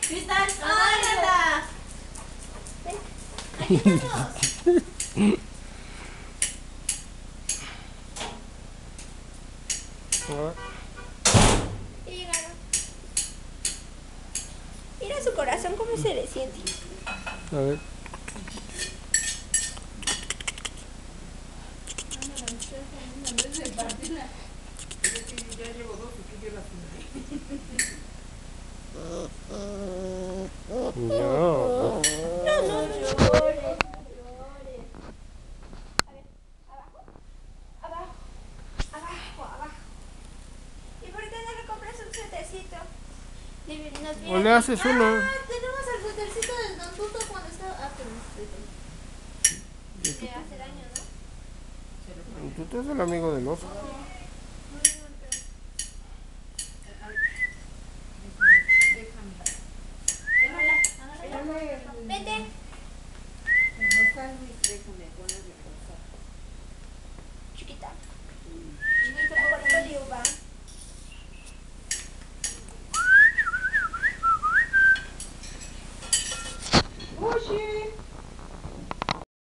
Cristal, ¡agárrala! Aquí estamos. Y llegaron. Mira su corazón cómo se le siente. A ver. No. No llores. A ver, abajo. Abajo. ¿Y por qué no le compras un suétercito? O le haces uno. Tenemos el suétercito del Don Tuto cuando estaba... pero le hace daño, ¿no? Tú eres el amigo del oso.